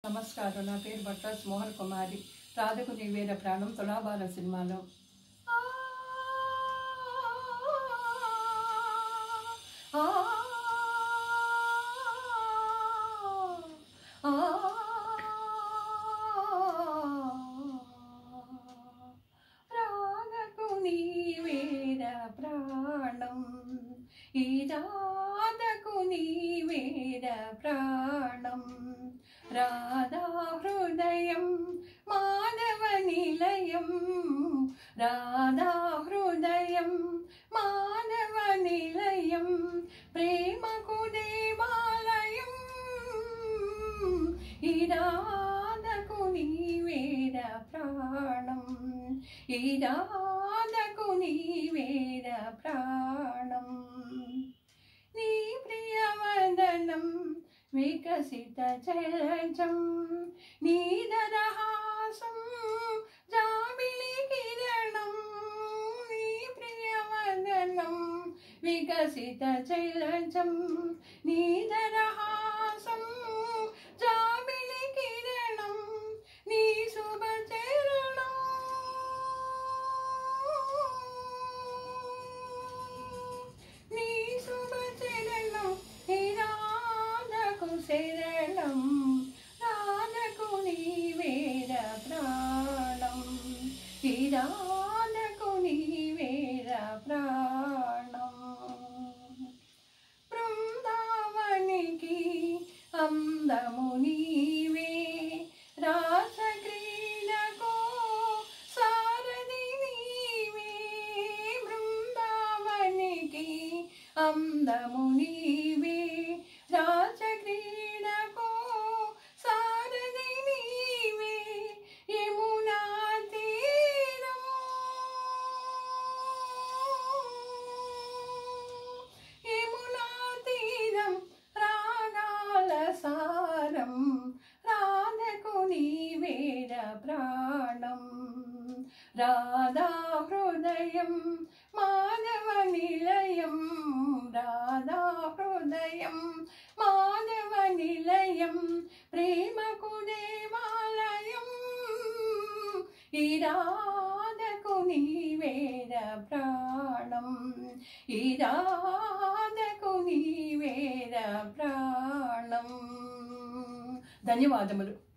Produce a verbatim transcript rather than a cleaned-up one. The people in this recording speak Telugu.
నమస్కారం. నా పేరు భట్టాస్ మోహన్ కుమారి. రాధకు నీవేర ప్రాణం తులాభారం సినిమాలో రాధకు నీవేర ప్రాణం, ఈ రాధకు నీవేర ప్రాణం, రాధా హృదయం మాధవ నిలయం, రాధా హృదయం మాధవ నిలయం, ప్రేమకు దేవాలయం, ఈ రాధకు నీవేర ప్రాణం, ఈ రాధకు నీవేర ప్రాణం. నీ ప్రియవదనం వికసిత చలజం, నీదరహాసం జాబిలి కిరణం, నీ ప్రియవదనం వికసిత చలజం, నీదరహాసం జాబిలి కిరణం, నీ శుభ చరణం, నీ శుభ చరణం, శరణం, రాధకు నీవేర ప్రాణం, ఈ రాధకు నీవేర ప్రాణం. బృందావనికి అందము నీవే, రాస క్రీడకు సారథి నీవే, బృందావనికి అందము నీవే, రాజ క్రీడకు సారథి నీవే, యమునా తీరం, యమునా తీరం రాగాల సారం, రాధకు నీవేర ప్రాణం, రాధా హృదయం మాధవ నిలయం, రాధా హృదయం మాధవ నిలయం, ప్రేమకు దేవాలయం, ఈ రాధకు నీవేర ప్రాణం, ఈ రాధకు నీవేర ప్రాణం. ధన్యవాదములు.